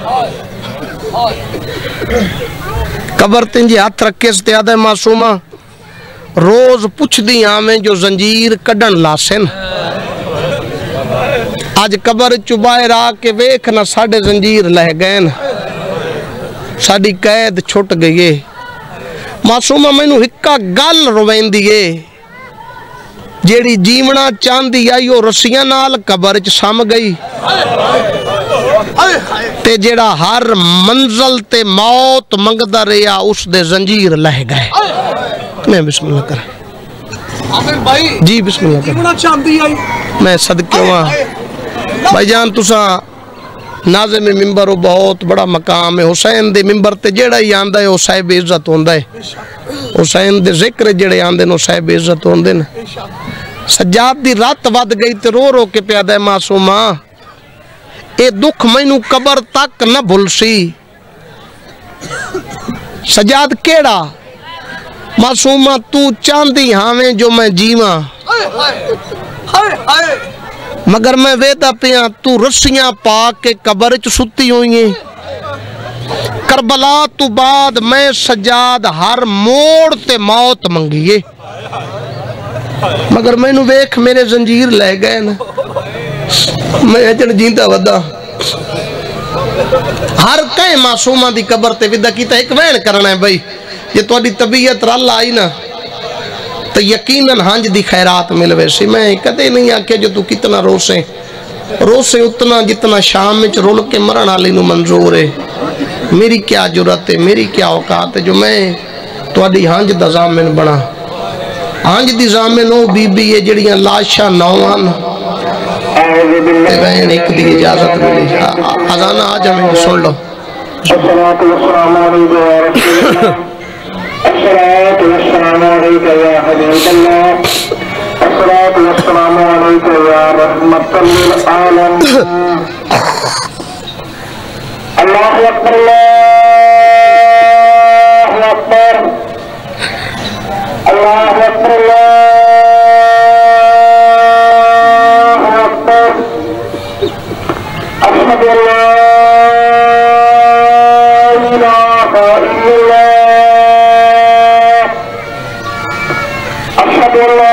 قبر تنجی ہاتھ رکھے ستے آدھے معصومہ روز پوچھ دی آمیں جو زنجیر کڈن لاسن آج قبر چبائے را کے ویک نہ ساڑھے زنجیر لہ گئن ساڑھی قید چھوٹ گئے معصومہ میں نو ہکا گل روین دیئے جیڑی جیمنا چاندی آئیو رسیاں نال قبر چ سام گئی تے جیڑا ہر منزل تے موت منگدہ ریا اس دے زنجیر لہ گئے میں بسم اللہ کر جی بسم اللہ کر میں صدقے ہوا بھائی جان تسا نازم ممبر بہت بڑا مقام ہے حسین دے ممبر تے جیڑا ہی آندہ ہے وہ صاحب عزت ہوندہ ہے حسین دے ذکر جیڑے آندے نو صاحب عزت ہوندے نا سجاد دی رات ود گئی تے رو رو کے پیادہ ہے معصومہ اے دکھ میں نو قبر تک نہ بھلسی سجاد کیڑا معصومہ تو چاندی ہاویں جو میں جیواں مگر میں ویدہ پیاں تو رسیاں پاک کے قبر چ ستی ہوئی ہیں کربلا تو بعد میں سجاد ہر موڑ تے موت منگیے مگر میں نو ویکھ میرے زنجیر لے گئے نا میں اجن جیندہ ودا ہر کئی معصومہ دی قبر تے ودا کیتا ایک وین کرنا ہے بھائی یہ تو اڈی طبیعت رل آئی نا تو یقیناً ہانج دی خیرات ملوے سی میں کدے نہیں آکے جو تو کتنا روسیں روسیں اتنا جتنا شام میں رول کے مرن آلی نو منظور ہے میری کیا جرات ہے میری کیا اوقات ہے جو میں تو اڈی ہانج دا زامن بنا ہانج دی زامن ہو بی بی یہ جڑیاں لاشا نوان تے بہن ایک دی اجازت ملی آزانہ آج ہمیں سن لو الصلاة والسلام علیکم یا رسول اللہ الصلاة والسلام علیکم یا حبیب اللہ الصلاة والسلام علیکم یا رحمت للعالمین اللہ اکبر اللہ اکبر اللہ اکبر اللہ اکبر اشہد ان لا الہ الا اللہ اشہد ان لا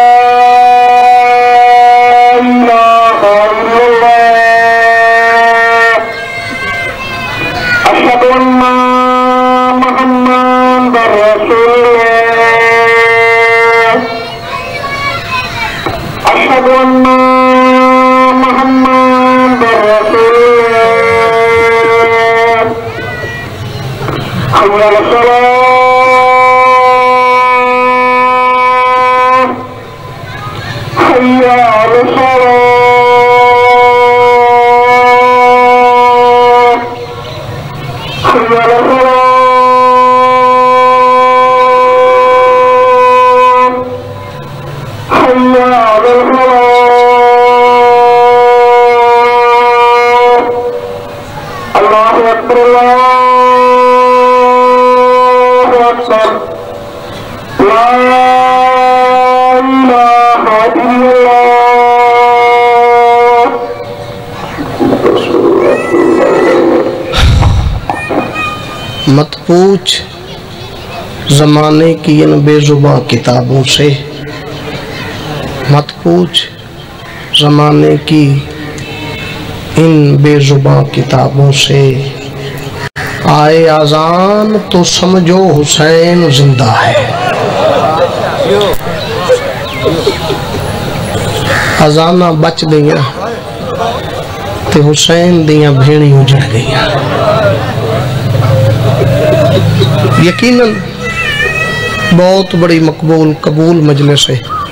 الہ الا اللہ اشہد ان محمد رسول اللہ اشہد ان محمد رسول اللہ حي على الصلاة حي على الصلاة حي على الصلاة حي على الصلاة مت پوچھ زمانے کی ان بے زباں کتابوں سے، مت پوچھ زمانے کی ان بے زباں کتابوں سے، آئے آذان تو سمجھو حسین زندہ ہے۔ آذانہ بچ دیاں تے حسین دیاں بھیڑی اجڑ گئیاں۔ یقیناً بہت بڑی مقبول قبول مجلس ہے۔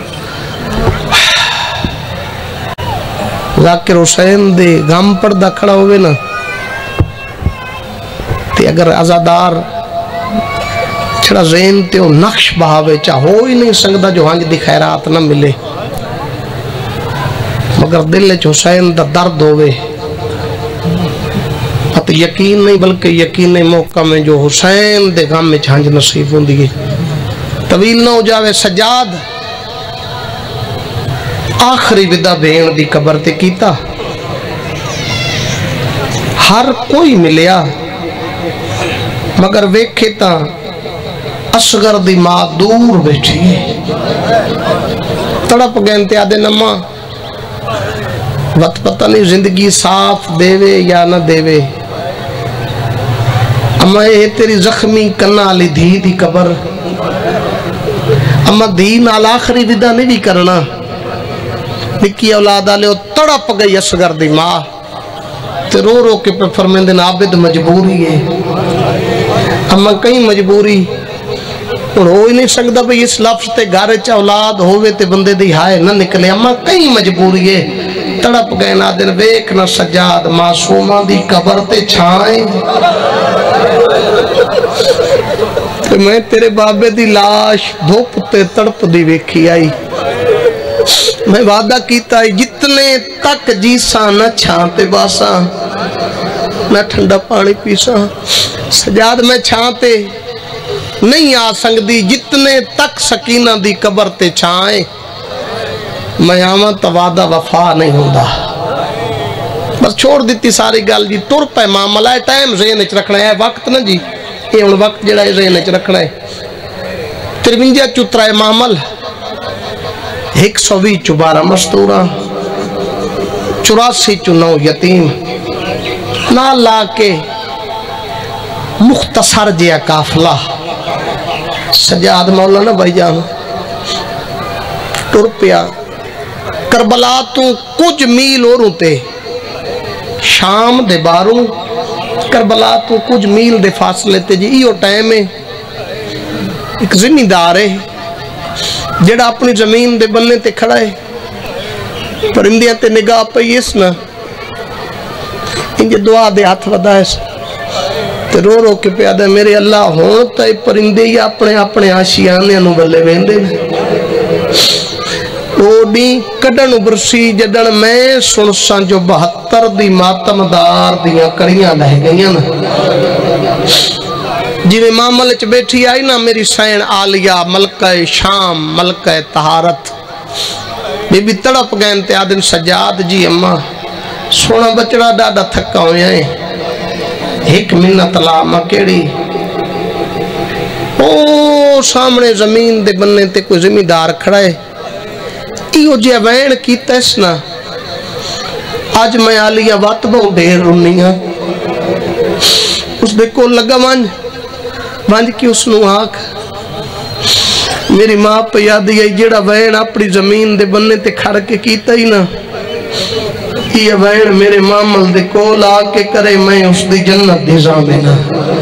ذاکر حسین دے غم پردہ کھڑا ہوئے نا تے اگر عزادار چھڑا ذہن تے وہ نقش بہاوے چاہ ہو ہی نہیں سکتا جو ہنج دی خیرات نہ ملے، مگر دل چ حسین دا درد ہوئے ات یقین نہیں بلکہ یقین موقع میں جو حسین دے غم میں ہنج نصیب ہوں دیئے۔ طویل نہ ہو جاوے سجاد آخری ودا بین دی قبر تے کیتا، ہر کوئی ملیا مگر ویکھے تا اصغر دی ماں دور بیٹھی تڑپ گئن تے آدھے نما وقت پتہ نہیں زندگی صاف دیوے یا نہ دیوے، اما اے تیری زخمی کنا لی دھی دی قبر، اما دھی نال آخری ودا نہیں بھی کرنا، نکی اولاد آلے تڑپ گئی اصغر دی ماں تے رو رو کے پر فرمیندن عابد مجبوری ہے، اما کئی مجبوری اور ہو ہی نہیں سکتا بھئی اس لفظ تے گھر چا اولاد ہوئے تے بندے دی ہائے نہ نکلے، اما کئی مجبوری ہے، تڑپ گئے نا دن ویک نہ سجاد معصومہ دی قبر تے چھائیں، تو میں تیرے بابے دی لاش دھوپ تے تڑپ دی ویکھی آئی، میں وعدہ کیتا ہے جتنے تک جیسا نہ چھانتے باسا نہ ٹھنڈا پانی پیسا، سجاد میں چھانتے نہیں آ سکتی جتنے تک سکینہ دی قبر تے چھائیں، میں آماں تو وعدہ وفا نہیں ہوندہ، بس چھوڑ دیتی ساری گل جی، ٹر پہ معاملہ ہے، ٹائم ذہن اچ رکھنا ہے، وقت نا جی یہ ان وقت جڑا ہے ذہن اچ رکھنا ہے۔ ترونجا چترائے معامل ایک سو بھی چبارہ مستورہ چوراسی چنو یتیم نہ لا کے مختصر جیا کافلہ سجاد مولانا بھائی جان ٹر پیا کربلا تو کچھ میل اور ہوتے شام دے باروں کربلا تو کچھ میل دے فاصلے تے جی ایو ٹائم ہے ایک زمیندار ہے جڑا اپنی زمین دے بننے تے کھڑا ہے، پرندیاں تے نگاہ پئی اس نا انجھے دعا دے ہاتھ ودا ہے تے رو رو کے پیادہ میرے اللہ ہون تے پرندے یا اپنے اپنے آشیانے انو بلے ویندے اوڈی کڈن برسی جدن میں سنساں جو بہتر دی ماتم دار دیاں کڑیاں لہ گئیاں جنہیں معاملے چ بیٹھی آئی نا میری سین آلیہ ملکہ شام ملکہ طہارت بی بی تڑپ گئن تے آدن سجاد جی اماں سونا بچڑا ڈاڈا تھکا ہویا ہے ایک منت لاما کیڑی او سامنے زمین دے بننے تے کوئی زمیندار کھڑا ہے ایو جی وین کی تیسنا آج میں آلیہ وات بہت دیر رونی ہاں اس دے کو لگا مانج مانج کی اس نو آنکھ میری ماں پہ یادی ہے جیڑا وین اپنی زمین دے بننے تے کھڑ کے کیتا ہی نا یہ وین میرے مامل دے کول آ کے کرے میں اس دی جنت دی زامنہ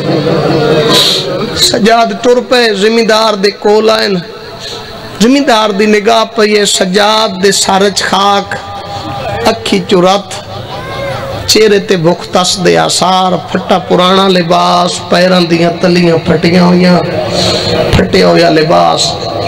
سجاد ٹر پہ زمیندار دے کول آئے نا زمیندار دی نگاہ پہ یہ سجاد دے سارج خاک اکھی چورت چہرے تے بختس دے آثار پھٹا پرانا لباس پیران دیاں تلیاں پھٹیاں ہویاں پھٹے ہویا لباس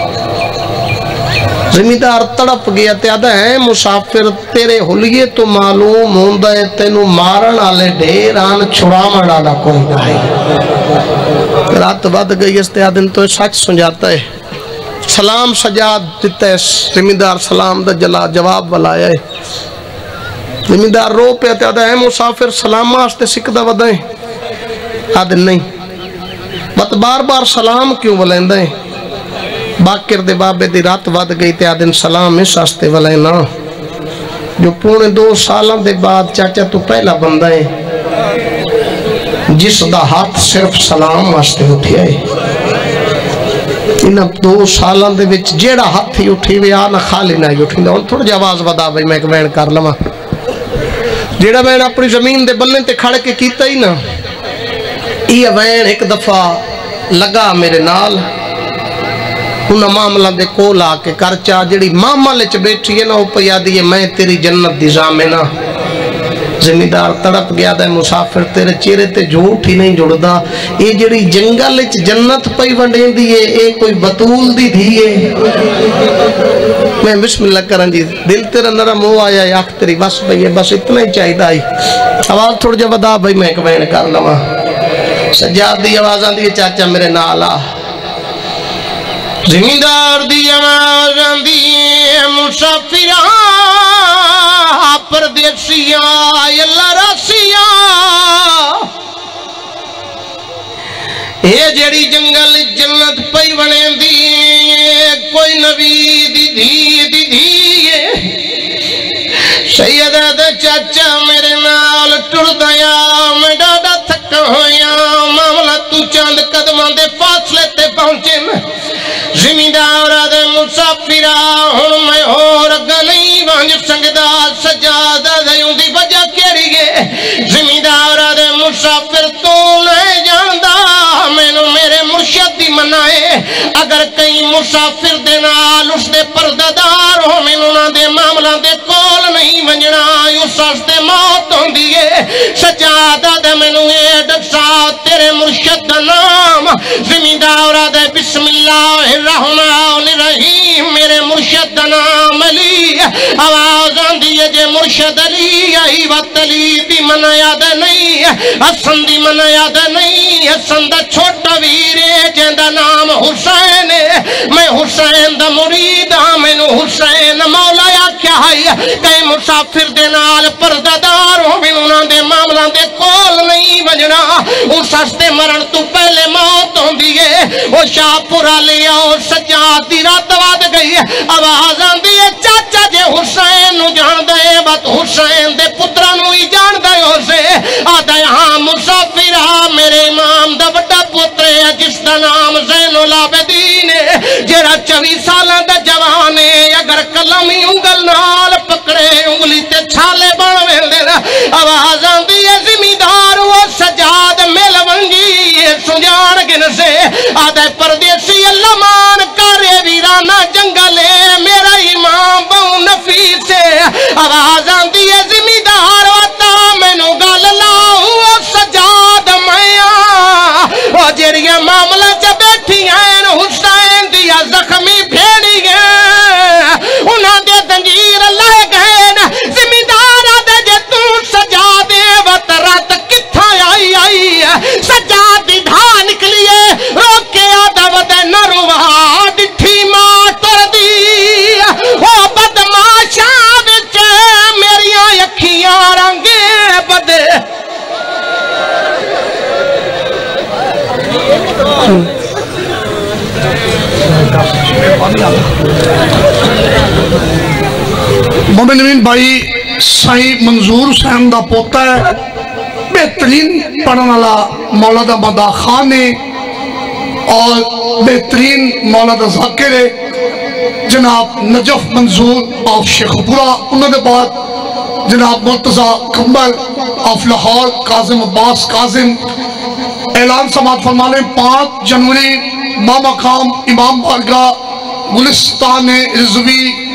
زمیندار تڑپ گیا تے آدھا ہے مسافر تیرے حلیے تو معلوم ہوندہ ہے تینو مارن آلے ڈھیر آن چھڑامن آلا کوئی نہ ہے رات بعد گئی اس تے آدھن تو سچ سنجاتا ہے سلام سجاد دیتا ہے زمیندار سلام دا جلا جواب بلایا ہے زمیندار رو پہ آتے آدھا ہے مسافر سلام آستے سکدہ ودائیں آدھن نہیں بت بار بار سلام کیوں ولیندے باکر دے بابے دی رات ود گئی تے آدن سلام اس آستے ولینا جو پونے دو سالوں دے بعد چاچا تو پہلا بندہ ہے جس دا ہاتھ صرف سلام واسطے اٹھیا ہے انہاں دو سالوں دے وچ جیڑا ہاتھ ہی اٹھی وے آنا خالی نہ اٹھی دا تھوڑا جا آواز ودا بھئی میں ایک وین کر لواں جیڑا وین اپنی زمین دے بلنے تے کھڑ کے کیتا ہی نا یہ وین ایک دفعہ لگا میرے نال انہاں معاملہ دے کول آ کے کرچا جڑی معاملے چ بیٹھی ہے نا وہ پیا دی میں تیری جنت دی ضامنہ زمیندار تڑپ گیا دے مسافر تیرے چہرے تے جھوٹ ہی نہیں جڑدا یہ جڑی جنگل وچ جنت پئی ونڈین دی ہے اے کوئی بطول دی تھی ہے میں بسم اللہ کرن جی دل تیرا نرم ہو آیا ہے آنکھ تیری بس بھئی ہے بس اتنا ہی چاہیے آئی آواز تھوڑ جا بدا بھئی میں ایک بین کر لواں سجاد دی آواز آندی ہے چاچا میرے نالا زمیندار دی آواز آندی ہے مسافران پردیسیاں اللہ راسیاں اے جڑی جنگل جنت پئی بنے دی کوئی نبی دی دھی دی دھی سیدہ دے چاچا میرے نال ٹر دیا میں ڈاڈا تھکا ہویا معاملہ تو چاند قدماں دے فاصلے تے پہنچے زمیندار دے مسافرہ ہن میں ہور اگا نہیں وانج سنگدا سجادہ دیوں دی وجہ کیڑی گے زمیندار دے مسافر تو نہیں جاندا مینوں میرے مرشد دی منائے اگر کئی مسافر دے نال اس دے پردادار ہو مینوں نہ دے معاملہ دے کول نہیں ونجنا اس واسطے موت ہوندی ہے سجادہ دے مینوں اے دسا تیرے مرشد دا نام زمیندار دے بسم اللہ الرحمن الرحیم میرے مرشد دا نام علی آواز آندی ہے جے مرشد علی آئی وقت علی دی منع یاد نہیں حسن دی منع یاد نہیں حسن دا چھوٹا ویرے جن دا نام حسین میں حسین دا مرید ہاں میں نو حسین مولا یا کیا ہے کئی مسافر دے نال پردادار ہو میں انہاں دے معاملہ دے کول نہیں بجنا اس ہستے مرن تو پہلے موت ہوں دیئے وہ شاہ پورا لیا اور سجاد دی رات واد گئی آواز آن دیئے چاچا جے حسین نو جان دے بات حسین دے پترہ نو ہی جان دے ہو سے آدھا یہاں مسافرہ میرے امام دا بڑا پتر ہے جس دا نام زین العابدین ہے جیرا چوی سالہ دا جوانے اگر کلمی انگل نال پکڑے انگلی تے چھالے بڑھوے دینا آواز آن دیئے زمیندار وہ سجاد مل ونگی سجان گن سے آدھے پردیسی اللہ مان کرے ویرانا جنگلے میرا امام بہو نفیس ہے آواز آن دیئے زمیندار واتا میں نو گال لاؤں سجاد میاں وہ جریہ معاملہ جب بیٹھی ہیں حسین دیا زخمی بھیڑی گئے انہاں دے دنجیر لائے گئے زمیندار آدھے جے تو سجا دے وط رات کتھا آئی آئی سجا دی دھا نکلیے روکے آدھا ودے نروا ڈٹھی ماں تر دی وہ بدماشاں وچ میریاں اکھیاں رنگے بدے مومن بھائی صحیح منظور حسین دا پوتا ہے بہترین پڑھنے والا مولانا مدا خان ہے اور بہترین مولانا ذاکر ہے جناب نجف منظور آف شیخ پورا انہوں نے بعد جناب مرتضی کمبر آف لاہور قاظم عباس قاظم اعلان سماعت فرمانے پانچ جنوری ماما خام امام بارگاہ گلستان رضوی